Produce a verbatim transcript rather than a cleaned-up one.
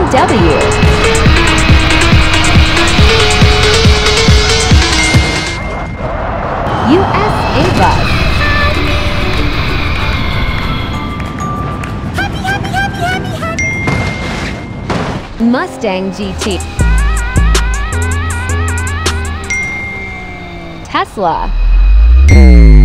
W. U S A bus. Mustang G T. Tesla.